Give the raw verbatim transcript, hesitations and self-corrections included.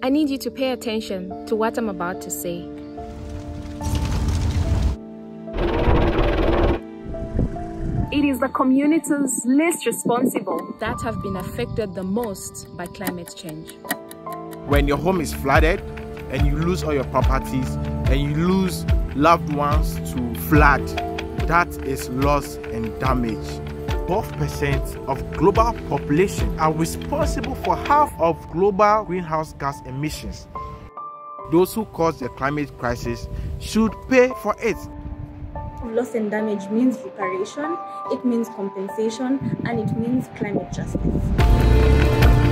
I need you to pay attention to what I'm about to say. It is the communities least responsible that have been affected the most by climate change. When your home is flooded and you lose all your properties and you lose loved ones to flood, that is loss and damage. twelve percent of global population are responsible for half of global greenhouse gas emissions. Those who cause the climate crisis should pay for it. Loss and damage means reparation, it means compensation, and it means climate justice.